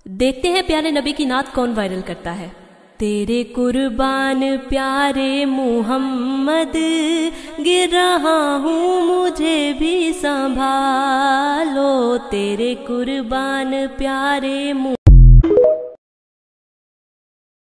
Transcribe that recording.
देखते हैं प्यारे नबी की नात कौन वायरल करता है। तेरे कुर्बान प्यारे मुहम्मद, गिर रहा हूँ मुझे भी संभालो। तेरे कुर्बान प्यारे